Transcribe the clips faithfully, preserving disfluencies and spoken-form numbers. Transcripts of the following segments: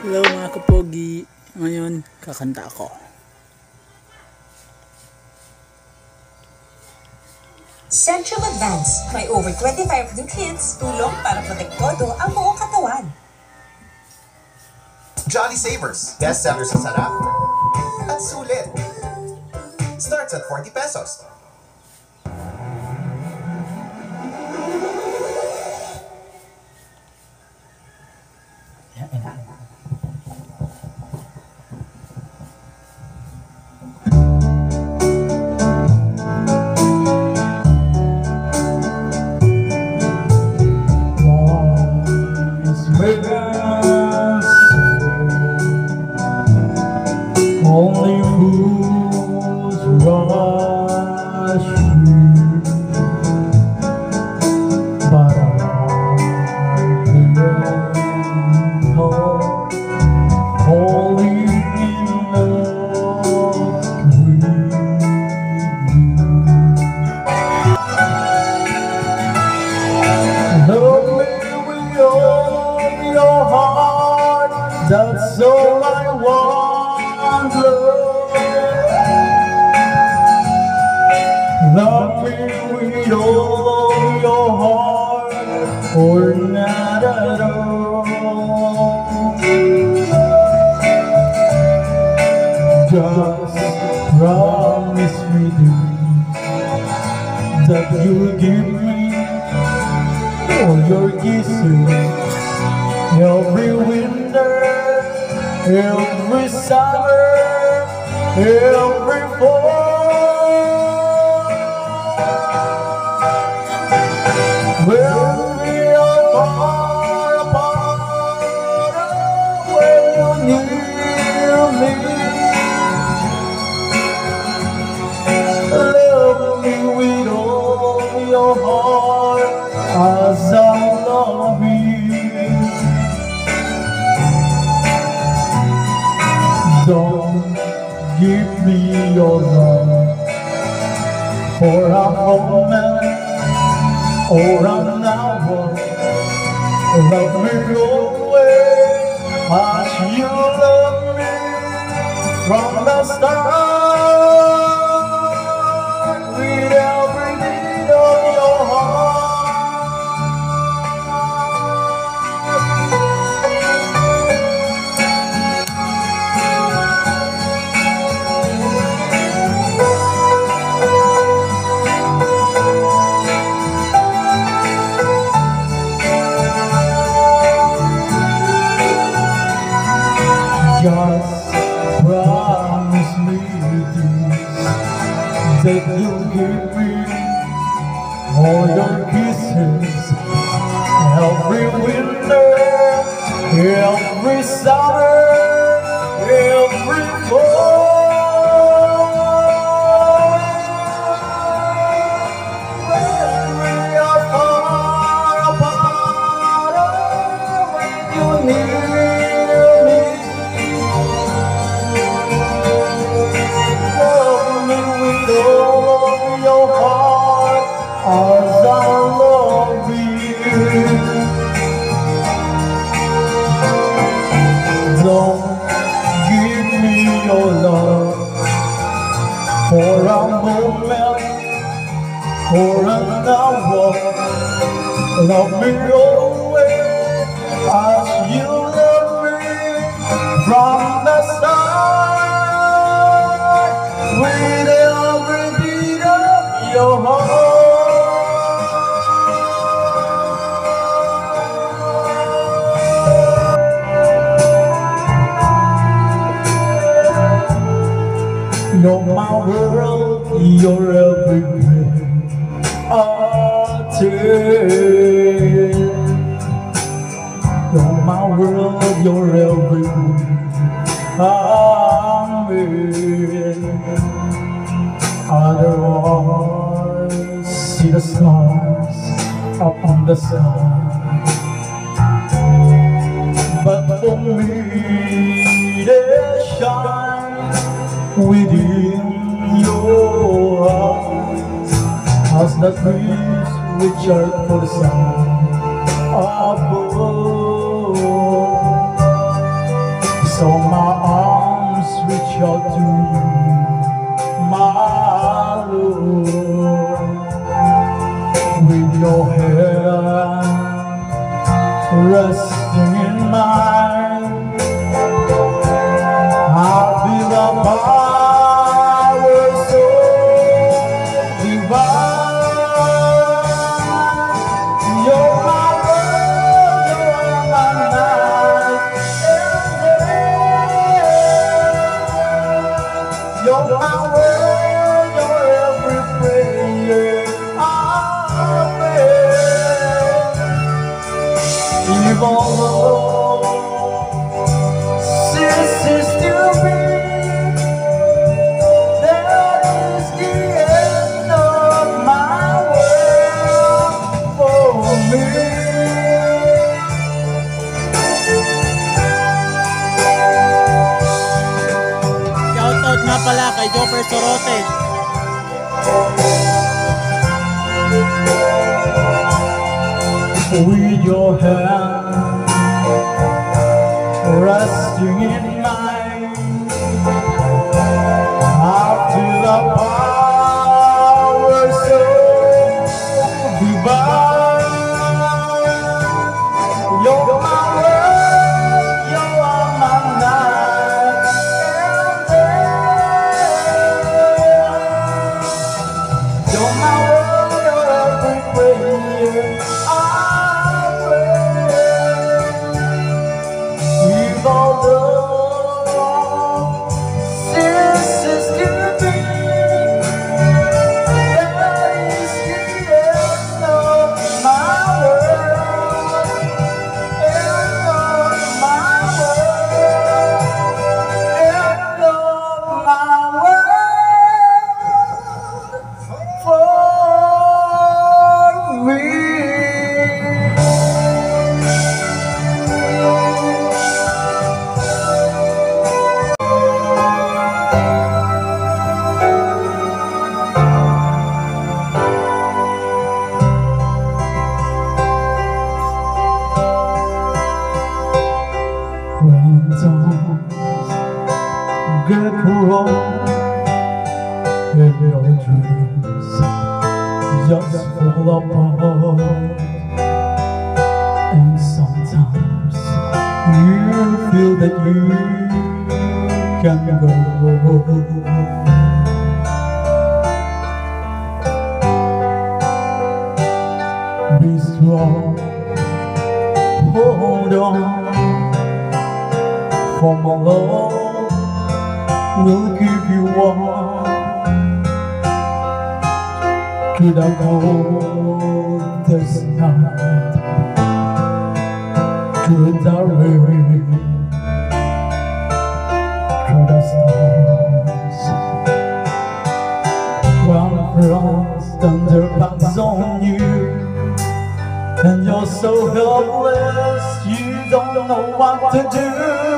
Hello mga kapogi, ngayon kakanta ako. Centrum Advance, may over twenty-five nutrients, tulong para protektodo ang buong katawan. Jolly Savers, best sellers sa sarap at sulit. Starts at forty pesos. Only fools rush here, but I can't help falling in love with you. Love me with all your heart, that's all I want. Love me with all of your heart, or not at all. Just promise me that you'll give me all your kisses every winter, every summer, every fall. When we are far apart, when you're near me, love me with all your heart as I love you. Don't give me your love for a moment or an hour. Love me always as you love me from the start, with every beat of your heart. Just promise me this, that you'll give me all your kisses every winter, every summer, every fall. When we are far apart, when you're near me, love me with all of your heart as I love you. Don't give me your love for a moment or an hour. Love me always as you love me from the start, with every beat of your heart. You're my world, you're everything I take. You're my world, you're everything I'm in. Otherwise, see the stars up in the sky, but for me they shine within your eyes, as the trees which are for the sun above. resting in mine. I feel the power so divine. You're my world, you're my night and day. You're my world, you're every prayer I pray. Even though ceases to be, that is the end of my world for me. Shoutout nga pala kay Jopper Sorote. With your hand resting in mine, after the power so divine. You're my world, you're my night and day. You're my world, you're every prayer I pray. Even though ceases to be, that is the end of my world, end of my world, end of my world for me. When times get wrong and your dreams just fall apart, and sometimes you feel that you can go. Be strong, hold on, for my love will keep you warm to the coldest night, to the rain, to the stars. When frost thunder backs on you, and you're so helpless, you don't know what to do.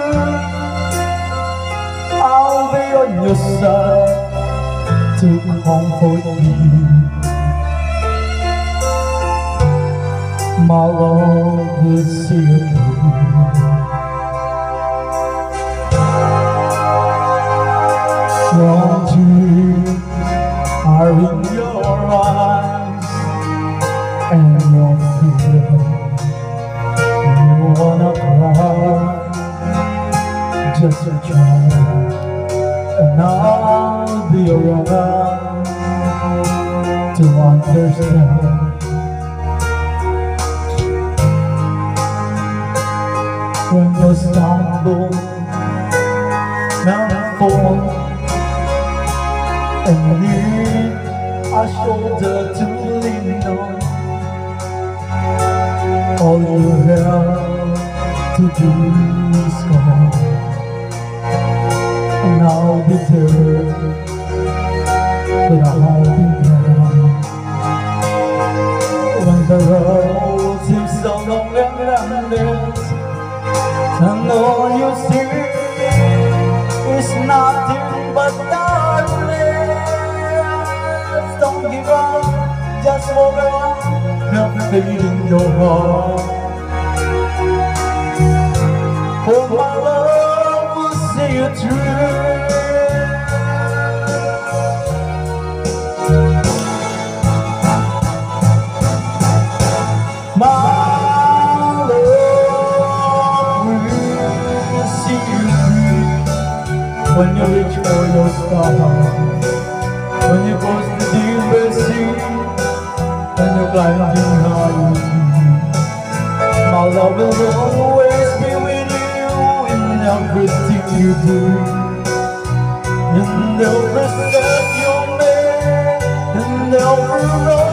I'll be on your side to comfort you. My love will see you through. Strong tears are in your eyes, and your feelings, you wanna cry. Just a child, and I'll be around to understand. When you stumble and fall, and need a shoulder to lean on, all you have to do is call, and I'll be there, but I'll be there. When the road seems so long and endless, and all you see is nothing but darkness, don't give up, just walk on, have faith in your heart. For my love will see you through. My love when you reach for your star, when you cross the deepest sea, when you're climbing high. My love will always be with you in everything you do, in every step you make, in every road